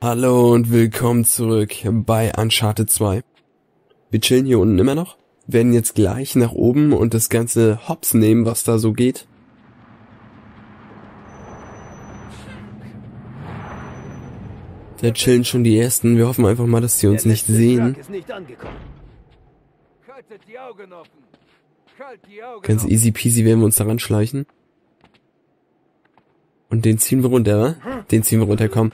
Hallo und willkommen zurück bei Uncharted 2. Wir chillen hier unten immer noch, werden jetzt gleich nach oben und das ganze Hops nehmen, was da so geht. Da chillen schon die Ersten, wir hoffen einfach mal, dass sie uns nicht sehen. Ganz easy peasy werden wir uns daran schleichen. Und den ziehen wir runter, wa? Den ziehen wir runter, komm.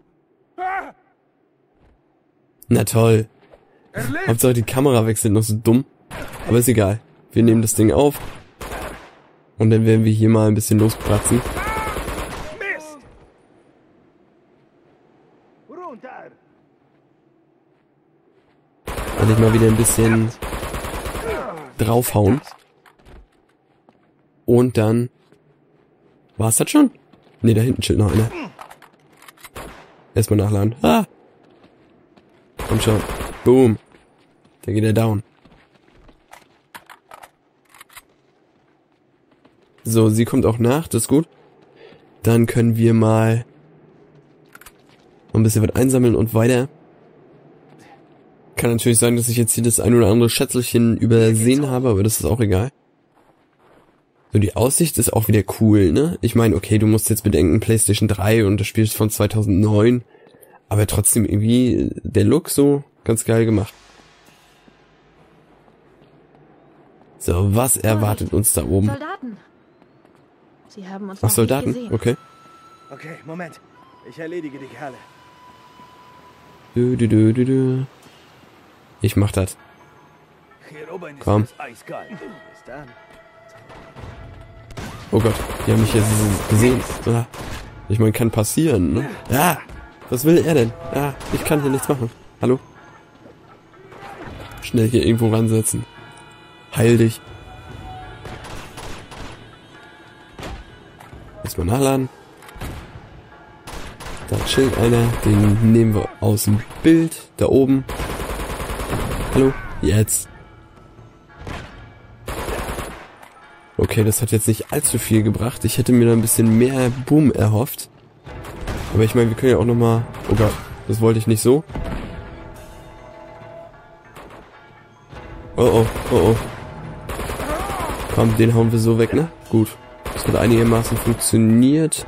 Na toll. Hauptsache die Kamera wechselt noch so dumm. Aber ist egal. Wir nehmen das Ding auf. Und dann werden wir hier mal ein bisschen lospratzen. Und ich mal wieder ein bisschen draufhauen. Und dann... War's das schon? Ne, da hinten chillt noch einer. Erstmal nachladen. Ah! Komm schon. Boom. Da geht er down. So, sie kommt auch nach, das ist gut. Dann können wir mal noch ein bisschen was einsammeln und weiter. Kann natürlich sein, dass ich jetzt hier das ein oder andere Schätzelchen übersehen habe, aber das ist auch egal. So, die Aussicht ist auch wieder cool, ne? Ich meine, okay, du musst jetzt bedenken, PlayStation 3 und das Spiel ist von 2009. Aber trotzdem irgendwie der Look so ganz geil gemacht. So, was erwartet uns da oben? Soldaten. Sie haben uns Ach, Soldaten? gesehen. Okay. Okay, Moment. Ich erledige die Kerle. Ich mach das. Hier oben Komm. ist es eiskalt. Bis dann. Oh Gott, die haben mich jetzt gesehen. Ah. Ich meine, kann passieren, ne? Ah, was will er denn? Ah, ich kann hier nichts machen. Hallo? Schnell hier irgendwo ransetzen. Heil dich. Erstmal nachladen. Da chillt einer. Den nehmen wir aus dem Bild. Da oben. Hallo? Jetzt. Okay, das hat jetzt nicht allzu viel gebracht. Ich hätte mir da ein bisschen mehr Boom erhofft. Aber ich meine, wir können ja auch nochmal... Oh Gott, das wollte ich nicht so. Oh oh, oh oh. Komm, den hauen wir so weg, ne? Gut. Das hat einigermaßen funktioniert.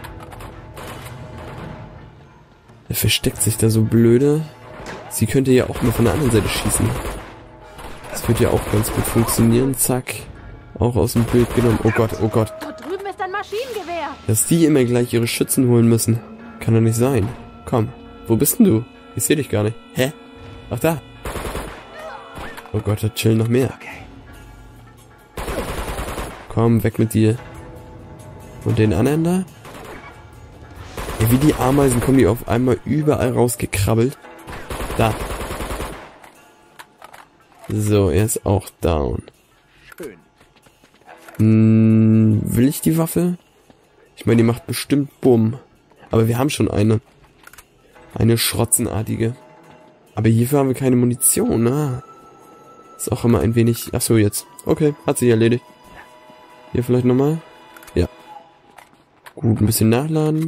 Er versteckt sich da so blöde. Sie könnte ja auch mal von der anderen Seite schießen. Das wird ja auch ganz gut funktionieren. Zack. Auch aus dem Bild genommen. Oh Gott, oh Gott. Dort drüben ist ein Maschinengewehr. Dass die immer gleich ihre Schützen holen müssen. Kann doch nicht sein. Komm. Wo bist denn du? Ich sehe dich gar nicht. Hä? Ach da. Oh Gott, da chillen noch mehr. Komm, weg mit dir. Und den anderen da? Ja, wie die Ameisen kommen die auf einmal überall rausgekrabbelt. Da. So, er ist auch down. Will ich die Waffe? Ich meine, die macht bestimmt Bumm. Aber wir haben schon eine. Eine schrotzenartige. Aber hierfür haben wir keine Munition, ne? Ist auch immer ein wenig... Achso, jetzt. Okay, hat sich erledigt. Hier vielleicht nochmal. Ja. Gut, ein bisschen nachladen.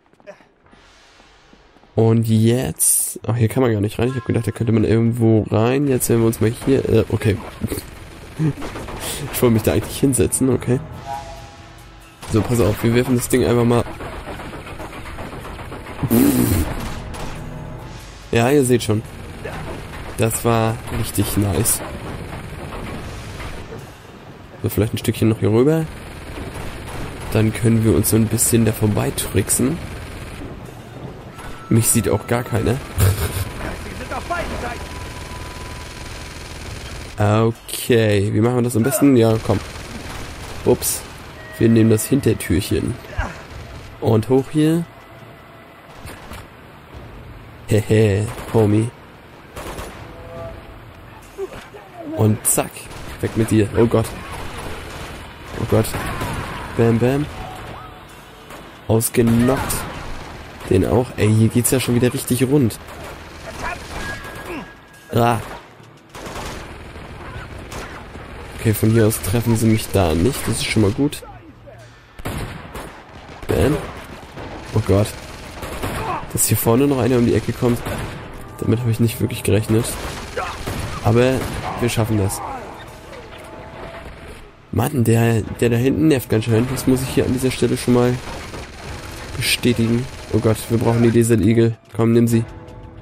Und jetzt... Ach, hier kann man gar nicht rein. Ich habe gedacht, da könnte man irgendwo rein. Jetzt werden wir uns mal hier... okay. Ich wollte mich da eigentlich hinsetzen, okay. So, pass auf, wir werfen das Ding einfach mal... Ja, ihr seht schon. Das war richtig nice. So, vielleicht ein Stückchen noch hier rüber. Dann können wir uns so ein bisschen da vorbei tricksen. Mich sieht auch gar keiner. Okay, wie machen wir das am besten? Ja, komm. Ups. Wir nehmen das Hintertürchen. Und hoch hier. Hehe, Homie. Und zack. Weg mit dir. Oh Gott. Oh Gott. Bam, bam. Ausgenockt. Den auch. Ey, hier geht's ja schon wieder richtig rund. Ah. Okay, von hier aus treffen sie mich da nicht. Das ist schon mal gut. Bam. Oh Gott. Dass hier vorne noch einer um die Ecke kommt, damit habe ich nicht wirklich gerechnet. Aber wir schaffen das. Mann, der da hinten nervt ganz schön. Das muss ich hier an dieser Stelle schon mal bestätigen. Oh Gott, wir brauchen die Desert Eagle. Komm, nimm sie.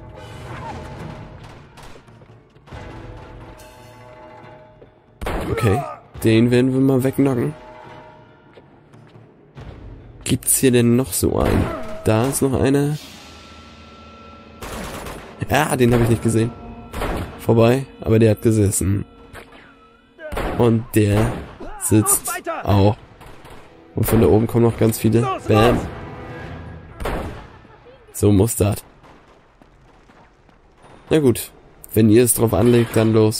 Okay, den werden wir mal wegknocken. Gibt's hier denn noch so einen? Da ist noch einer. Ja, den habe ich nicht gesehen. Vorbei, aber der hat gesessen. Und der sitzt auch. Und von da oben kommen noch ganz viele. Bam. So muss das. Na gut, wenn ihr es drauf anlegt, dann los.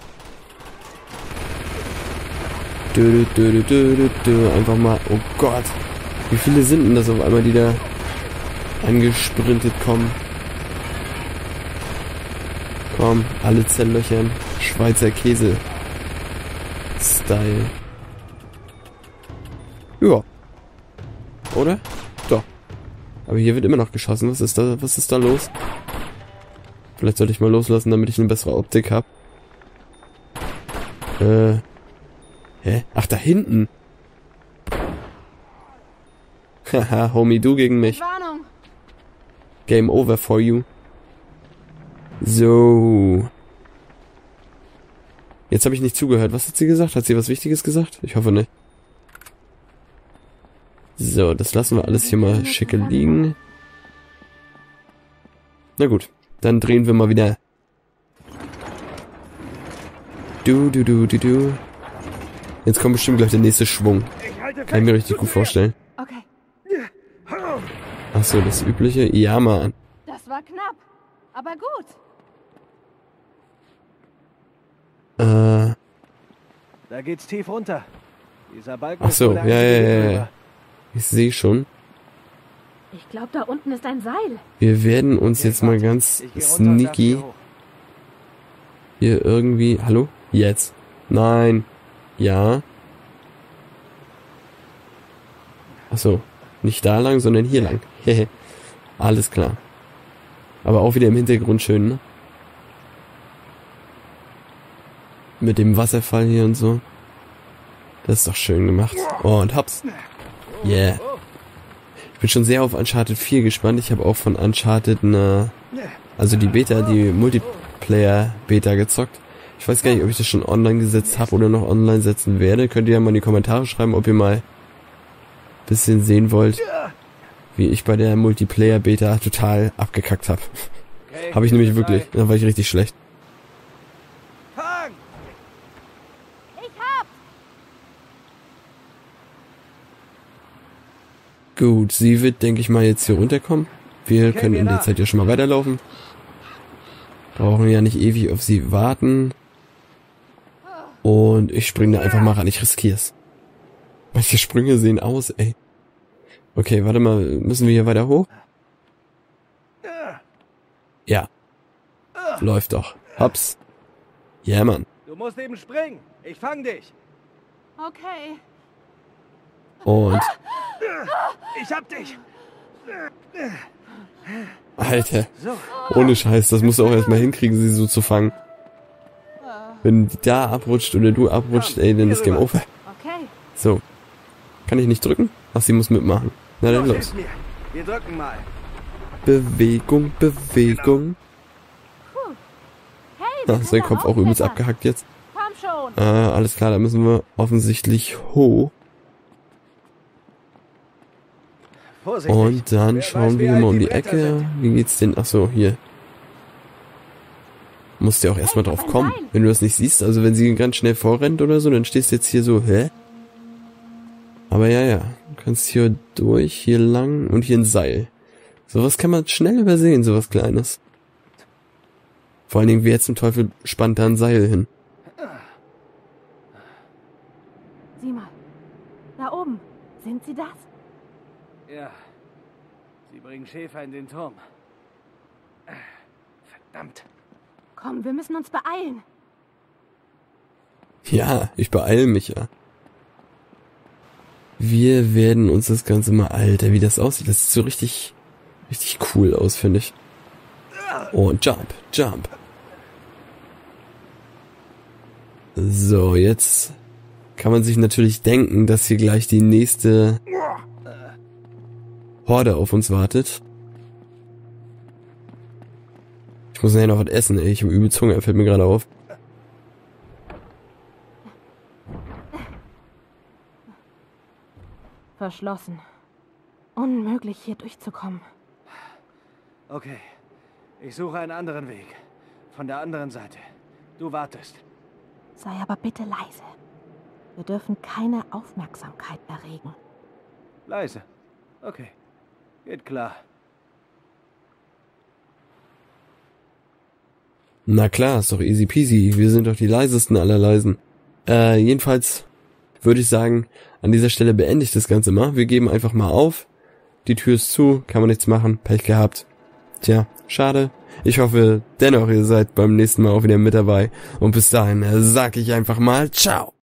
Einfach mal, oh Gott. Wie viele sind denn das auf einmal, die da angesprintet kommen? Komm, alle zerlöchern. Schweizer Käse. Style. Ja. Oder? Doch. Aber hier wird immer noch geschossen. Was ist da los? Vielleicht sollte ich mal loslassen, damit ich eine bessere Optik habe. Hä? Ach, da hinten. Haha, Homie, du gegen mich. Warnung. Game over for you. So. Jetzt habe ich nicht zugehört. Was hat sie gesagt? Hat sie was Wichtiges gesagt? Ich hoffe nicht. So, das lassen wir alles hier mal schicke liegen. Na gut, dann drehen wir mal wieder. Du. Jetzt kommt bestimmt gleich der nächste Schwung. Kann ich mir richtig gut vorstellen. Okay, Ach so, das übliche. Ja, Mann. das war knapp. Aber gut. Da geht's tief runter. Dieser Balken Ach so, ist wohl der einzige Weg ja. rüber. Ich sehe schon. Ich glaube, da unten ist ein Seil. Wir werden uns jetzt mal ganz Ich geh runter und werf sneaky sie hoch. hier irgendwie... Hallo? Jetzt. Nein. Ja. Ach so. Nicht da lang, sondern hier lang. Hehe. Alles klar. Aber auch wieder im Hintergrund schön, ne? Mit dem Wasserfall hier und so. Das ist doch schön gemacht. Oh, und hops. Yeah. Ich bin schon sehr auf Uncharted 4 gespannt. Ich habe auch von Uncharted also die Beta, die Multiplayer-Beta gezockt. Ich weiß gar nicht, ob ich das schon online gesetzt habe oder noch online setzen werde. Könnt ihr ja mal in die Kommentare schreiben, ob ihr mal ein bisschen sehen wollt, wie ich bei der Multiplayer-Beta total abgekackt habe. Okay, Habe ich nämlich wirklich. Da war ich richtig schlecht. Fang! Ich hab. Gut, sie wird, denke ich mal, jetzt hier runterkommen. Wir können in der Zeit ja schon mal weiterlaufen. Brauchen ja nicht ewig auf sie warten. Und ich springe da einfach mal ran. Ich riskier's. Manche Sprünge sehen aus, ey. Okay, warte mal. Müssen wir hier weiter hoch? Ja. Läuft doch. Hops. Ja, Mann. Du musst eben springen. Ich fang dich. Okay. Und... Ich hab dich. Alter. So. Ohne Scheiß. Das musst du auch erstmal hinkriegen, sie so zu fangen. Wenn die da abrutscht oder du abrutscht, ey, dann ist Game Over. Okay. So. Kann ich nicht drücken? Ach, sie muss mitmachen. Na dann los. hilf mir. Wir drücken mal. Bewegung. Hey, wir Ah, können sein da Kopf auch übelst aufklettern. abgehackt jetzt. Komm schon. Alles klar, da müssen wir offensichtlich hoch. Vorsichtig. Und dann Wer schauen weiß, wie wir alt mal um die die Bretter Ecke. sind. Wie geht's denn? Ach so, hier. Musst ja auch erstmal drauf kommen. Wenn du das nicht siehst, also wenn sie ganz schnell vorrennt oder so, dann stehst du jetzt hier so, hä? Aber ja. Du kannst hier durch, hier lang und hier ein Seil. Sowas kann man schnell übersehen, sowas Kleines. Vor allen Dingen, wer zum Teufel spannt da ein Seil hin? Sieh mal. Da oben. Sind sie das? Ja. Sie bringen Schäfer in den Turm. Verdammt. Komm, wir müssen uns beeilen. Ja, ich beeile mich ja. Wir werden uns das Ganze mal... Alter, wie das aussieht. Das ist so richtig richtig cool aus, finde ich. Und Jump. So, jetzt kann man sich natürlich denken, dass hier gleich die nächste Horde auf uns wartet. Ich muss nachher noch was essen, ey. Ich habe übel Hunger, fällt mir gerade auf. Verschlossen. Unmöglich, hier durchzukommen. Okay. Ich suche einen anderen Weg. Von der anderen Seite. Du wartest. Sei aber bitte leise. Wir dürfen keine Aufmerksamkeit erregen. Leise. Okay. Geht klar. Na klar, ist doch easy peasy. Wir sind doch die leisesten aller Leisen. Jedenfalls würde ich sagen, an dieser Stelle beende ich das Ganze mal. Wir geben einfach mal auf. Die Tür ist zu, kann man nichts machen. Pech gehabt. Tja, schade. Ich hoffe dennoch, ihr seid beim nächsten Mal auch wieder mit dabei. Und bis dahin sag ich einfach mal ciao.